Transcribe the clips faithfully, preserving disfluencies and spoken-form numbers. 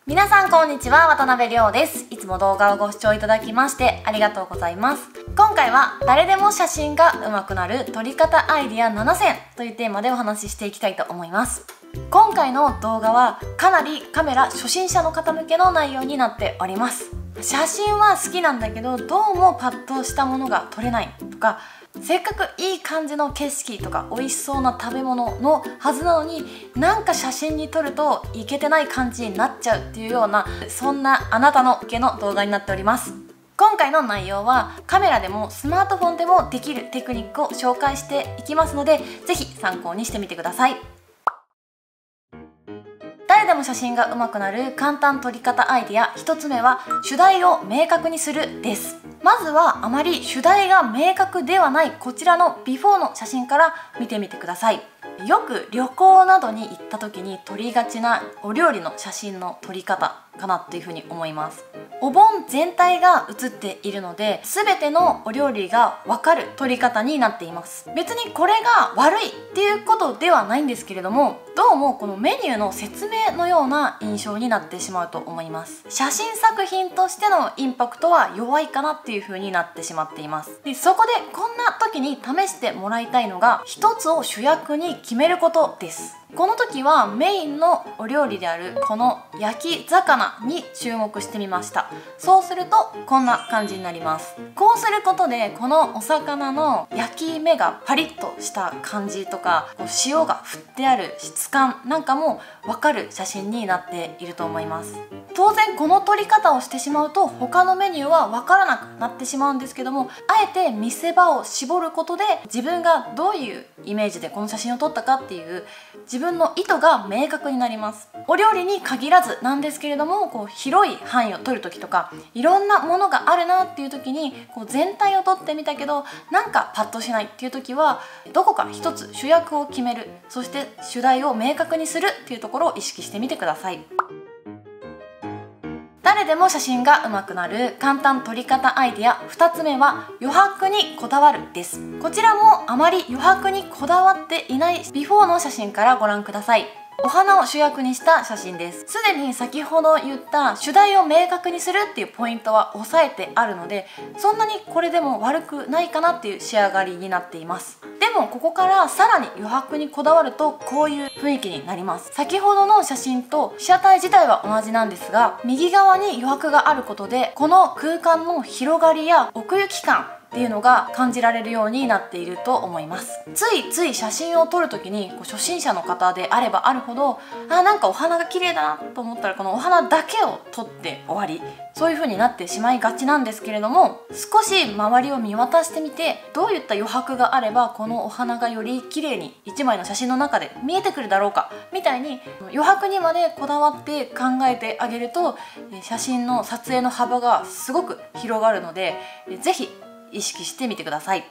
皆さんこんにちは、渡辺亮です。いつも動画をご視聴いただきましてありがとうございます。今回は誰でも写真が上手くなる撮り方アイディアななせんというテーマでお話ししていきたいと思います。今回の動画はかなりカメラ初心者の方向けの内容になっております。写真は好きなんだけどどうもパッとしたものが撮れないとか、せっかくいい感じの景色とか美味しそうな食べ物のはずなのになんか写真に撮るとイケてない感じになっちゃうっていうような、そんなあなたの向けの動画になっております。今回の内容はカメラでもスマートフォンでもできるテクニックを紹介していきますので、ぜひ参考にしてみてください。誰でも写真が上手くなる簡単撮り方アイデアひとつめは、主題を明確にするです。まずはあまり主題が明確ではないこちらのビフォーの写真から見てみてください。よく旅行などに行った時に撮りがちなお料理の写真の撮り方かなっていうふうに思います。お盆全体が写っているので全てのお料理が分かる撮り方になっています。別にこれが悪いっていうことではないんですけれども、どうもこのメニューの説明のような印象になってしまうと思います。写真作品としてのインパクトは弱いかなっていう風になってしまっています。でそこでこんな時に試してもらいたいのが、一つを主役に決めることです。この時はメインのお料理であるこの焼き魚に注目してみました。そうするとこんな感じになります。こうすることでこのお魚の焼き目がパリッとした感じとか、こう塩が振ってある質感なんかも分かる写真になっていると思います。当然この撮り方をしてしまうと他のメニューは分からなくなってしまうんですけども、あえて見せ場を絞ることで自分がどういうイメージでこの写真を撮ったかっていう自分の意図が明確になります。お料理に限らずなんですけれども、こう広い範囲を撮る時とかいろんなものがあるなっていう時にこう全体を撮ってみたけどなんかパッとしないっていう時は、どこか一つ主役を決める、そして主題を明確にするっていうところを意識してみてください。誰でも写真が上手くなる簡単撮り方アイデアふたつめは、余白にこだわるです。こちらもあまり余白にこだわっていないビフォーの写真からご覧ください。お花を主役にした写真です。すでに先ほど言った主題を明確にするっていうポイントは押さえてあるので、そんなにこれでも悪くないかなっていう仕上がりになっています。でもここからさらに余白にこだわるとこういう雰囲気になります。先ほどの写真と被写体自体は同じなんですが、右側に余白があることでこの空間の広がりや奥行き感っていうのが感じられるようになっていると思います。ついつい写真を撮る時にこう初心者の方であればあるほど、あなんかお花が綺麗だなと思ったらこのお花だけを撮って終わり、そういう風になってしまいがちなんですけれども、少し周りを見渡してみてどういった余白があればこのお花がより綺麗にいちまいの写真の中で見えてくるだろうかみたいに、余白にまでこだわって考えてあげると写真の撮影の幅がすごく広がるので、是非意識してみてください。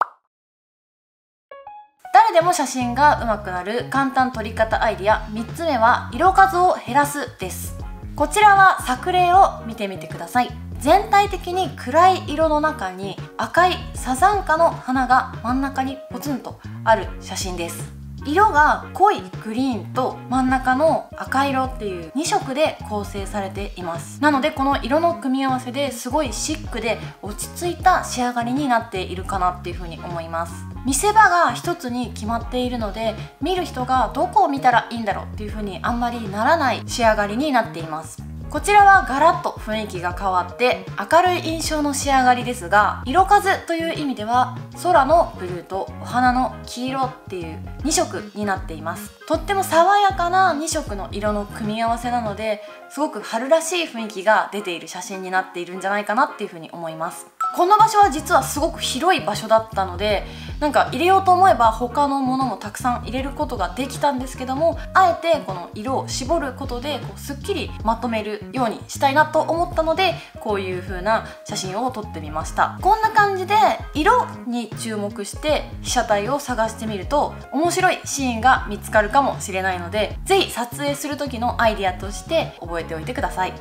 誰でも写真が上手くなる簡単撮り方アイディアみっつめは、色数を減らすです。こちらは作例を見てみてください。全体的に暗い色の中に赤いサザンカの花が真ん中にポツンとある写真です。色が濃いグリーンと真ん中の赤色っていうに色で構成されています。なのでこの色の組み合わせですごいシックで落ち着いた仕上がりになっているかなっていうふうに思います。見せ場が一つに決まっているので、見る人がどこを見たらいいんだろうっていうふうにあんまりならない仕上がりになっています。こちらはガラッと雰囲気が変わって明るい印象の仕上がりですが、色数という意味では空のブルーとお花の黄色っていうに色になっています。とっても爽やかなに色の色の組み合わせなので、すごく春らしい雰囲気が出ている写真になっているんじゃないかなっていうふうに思います。この場所は実はすごく広い場所だったので、なんか入れようと思えば他のものもたくさん入れることができたんですけども、あえてこの色を絞ることでこうすっきりまとめるようにしたいなと思ったので、こういう風な写真を撮ってみました。こんな感じで色に注目して被写体を探してみると面白いシーンが見つかるかもしれないので、是非撮影する時のアイデアとして覚えておいてください。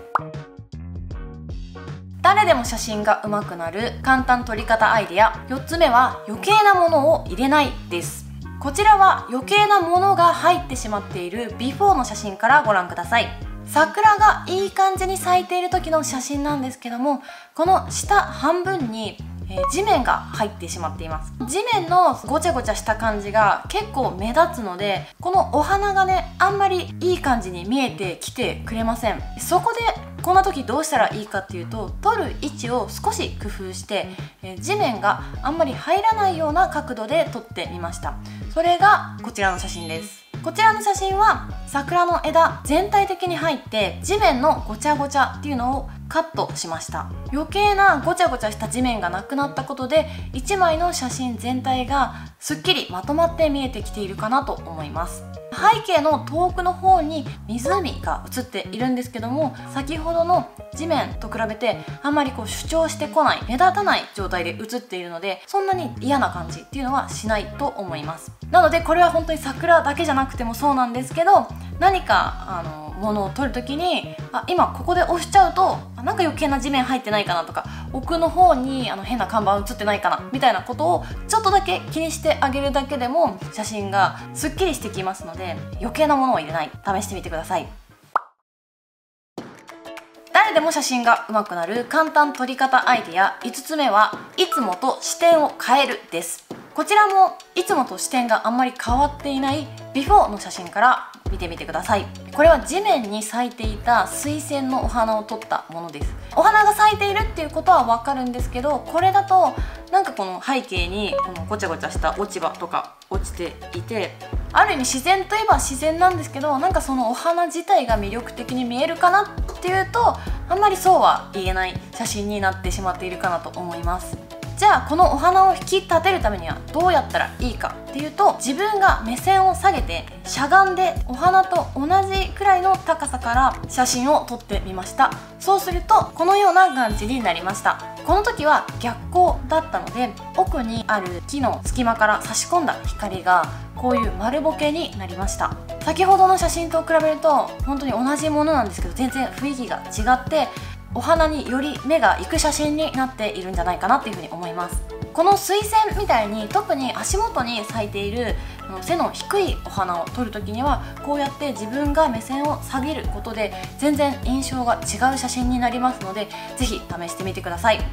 誰でも写真が上手くなる簡単撮り方アイデアよっつめは、余計なものを入れないです。こちらは余計なものが入ってしまっているビフォーの写真からご覧ください。 桜がいい感じに咲いている時の写真なんですけども、この下半分にえー、地面が入ってしまっています。地面のごちゃごちゃした感じが結構目立つので、このお花がねあんまりいい感じに見えてきてくれません。そこでこんな時どうしたらいいかっていうと、撮る位置を少し工夫して、えー、地面があんまり入らないような角度で撮ってみました。それがこちらの写真です。こちらの写真は桜の枝全体的に入って地面のごちゃごちゃっていうのをカットしました。余計なごちゃごちゃした地面がなくなったことでいちまいの写真全体がすっきりまとまって見えてきているかなと思います。背景の遠くの方に湖が映っているんですけども、先ほどの地面と比べてあんまりこう主張してこない、目立たない状態で映っているので、そんなに嫌な感じっていうのはしないと思います。なのでこれは本当に桜だけじゃなくてもそうなんですけど、何かあのものを撮るときに、あ今ここで押しちゃうとなんか余計な地面入ってないかなとか、奥の方にあの変な看板映ってないかなみたいなことをちょっとだけ気にしてあげるだけでも写真がすっきりしてきますので、余計なものを入れない、試してみてください。誰でも写真が上手くなる簡単撮り方アイデアいつつめはいつもと視点を変えるです。こちらもいつもと視点があんまり変わっていないビフォーの写真から見てみてください。これは地面に咲いていた水仙のお花を撮ったものです。お花が咲いているっていうことはわかるんですけど、これだとなんかこの背景にこのごちゃごちゃした落ち葉とか落ちていて、ある意味自然といえば自然なんですけど、なんかそのお花自体が魅力的に見えるかなっていうと、あんまりそうは言えない写真になってしまっているかなと思います。じゃあこのお花を引き立てるためにはどうやったらいいかっていうと、自分が目線を下げてしゃがんでお花と同じくらいの高さから写真を撮ってみました。そうするとこのような感じになりました。この時は逆光だったので、奥にある木の隙間から差し込んだ光がこういう丸ボケになりました。先ほどの写真と比べると本当に同じものなんですけど、全然雰囲気が違ってお花により目が行く写真になっているんじゃないかなっていうふうに思います。この水仙みたいに特に足元に咲いている背の低いお花を撮るときには、こうやって自分が目線を下げることで全然印象が違う写真になりますので、ぜひ試してみてください。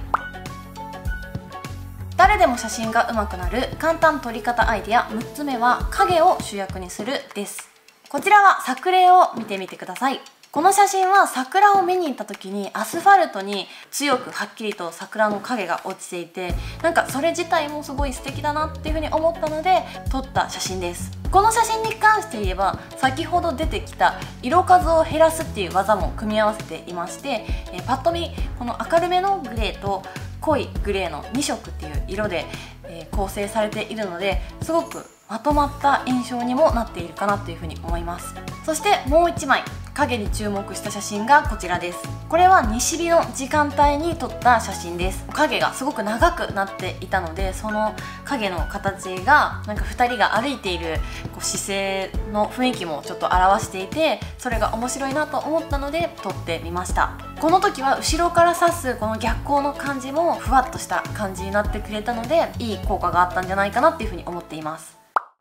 誰でも写真が上手くなる簡単撮り方アイデアむっつめは影を主役にするです。こちらは作例を見てみてください。この写真は桜を見に行った時にアスファルトに強くはっきりと桜の影が落ちていて、なんかそれ自体もすごい素敵だなっていうふうに思ったので撮った写真です。この写真に関して言えば、先ほど出てきた色数を減らすっていう技も組み合わせていまして、えパッと見この明るめのグレーと濃いグレーのにしょくっていう色で、えー、構成されているので、すごくまとまった印象にもなっているかなというふうに思います。そしてもういちまい影に注目した写真がこちらです。これは西日の時間帯に撮った写真です。影がすごく長くなっていたので、その影の形がなんかふたりが歩いているこう姿勢の雰囲気もちょっと表していて、それが面白いなと思ったので撮ってみました。この時は後ろから差すこの逆光の感じもふわっとした感じになってくれたので、いい効果があったんじゃないかなっていうふうに思っています。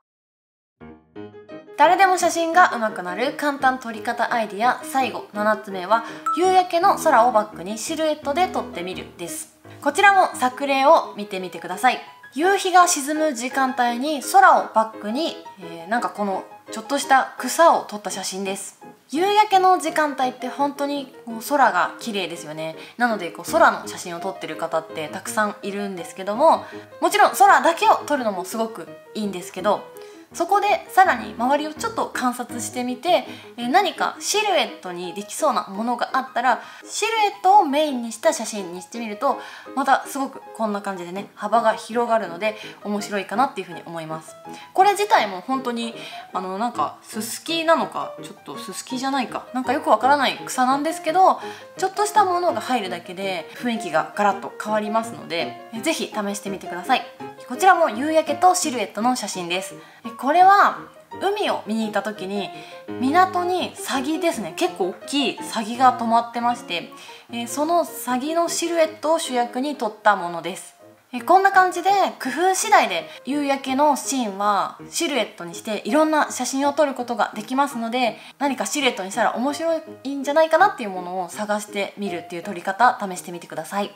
誰でも写真が上手くなる簡単撮り方アイデア最後ななつめは夕焼けの空をバックにシルエットで撮ってみるです。こちらも作例を見てみてください。夕日が沈む時間帯に空をバックに、えー、なんかこのちょっとした草を撮った写真です。夕焼けの時間帯って本当にこう空が綺麗ですよね。なのでこう空の写真を撮ってる方ってたくさんいるんですけども、もちろん空だけを撮るのもすごくいいんですけど、そこでさらに周りをちょっと観察してみて、え何かシルエットにできそうなものがあったらシルエットをメインにした写真にしてみると、またすごくこんな感じでね幅が広がるので面白いかなっていうふうに思います。これ自体も本当にあのなんかススキなのかちょっとススキじゃないかなんかよくわからない草なんですけど、ちょっとしたものが入るだけで雰囲気がガラッと変わりますので、ぜひ試してみてください。こちらも夕焼けとシルエットの写真です。これは海を見に行った時に港にサギですね、結構大きいサギが止まってまして、えそのサギのシルエットを主役に撮ったものです。 えこんな感じで工夫次第で夕焼けのシーンはシルエットにしていろんな写真を撮ることができますので、何かシルエットにしたら面白いんじゃないかなっていうものを探してみるっていう撮り方試してみてください。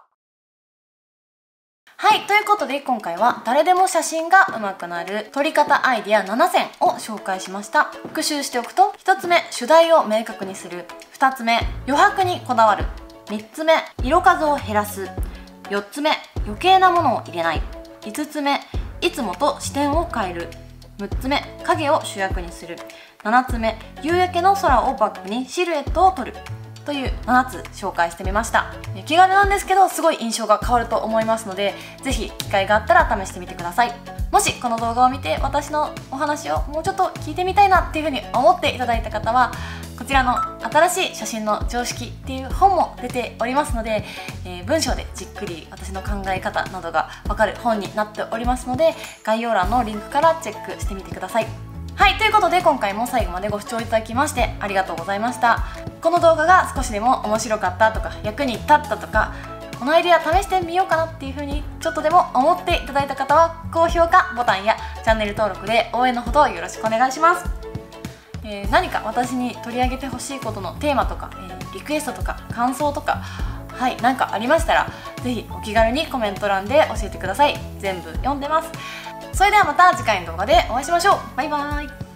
はい、ということで今回は誰でも写真が上手くなる撮り方アイデアななせんを紹介しました。復習しておくと、ひとつめ主題を明確にする、ふたつめ余白にこだわる、みっつめ色数を減らす、よっつめ余計なものを入れない、いつつめいつもと視点を変える、むっつめ影を主役にする、ななつめ夕焼けの空をバックにシルエットを撮るというななつ紹介してみました。気軽なんですけどすごい印象が変わると思いますので、ぜひ機会があったら試してみてください。もしこの動画を見て私のお話をもうちょっと聞いてみたいなっていうふうに思っていただいた方は、こちらの新しい写真の常識っていう本も出ておりますので、えー、文章でじっくり私の考え方などがわかる本になっておりますので、概要欄のリンクからチェックしてみてください。はい、ということで今回も最後までご視聴いただきましてありがとうございました。この動画が少しでも面白かったとか役に立ったとか、このアイデア試してみようかなっていう風にちょっとでも思っていただいた方は、高評価ボタンやチャンネル登録で応援のほどよろしくお願いします。えー、何か私に取り上げてほしいことのテーマとか、えー、リクエストとか感想とか、はい、何かありましたらぜひお気軽にコメント欄で教えてください。全部読んでます。それではまた次回の動画でお会いしましょう。バイバーイ。